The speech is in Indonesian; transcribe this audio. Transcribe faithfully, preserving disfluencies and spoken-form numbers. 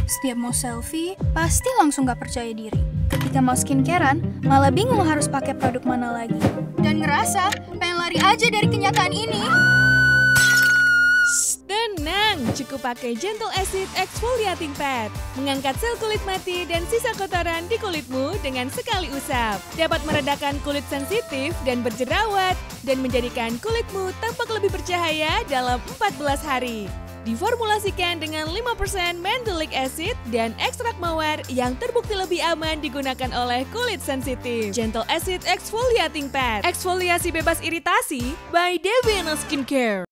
Setiap mau selfie, pasti langsung gak percaya diri. Ketika mau skincarean, malah bingung harus pakai produk mana lagi. Dan ngerasa pengen lari aja dari kenyataan ini. Tenang, cukup pakai Gentle Acid Exfoliating Pad. Mengangkat sel kulit mati dan sisa kotoran di kulitmu dengan sekali usap. Dapat meredakan kulit sensitif dan berjerawat dan menjadikan kulitmu tampak lebih bercahaya dalam empat belas hari. Diformulasikan dengan lima persen mandelic acid dan ekstrak mawar yang terbukti lebih aman digunakan oleh kulit sensitif. Gentle Acid Exfoliating Pad. Eksfoliasi bebas iritasi by Deviana Skincare.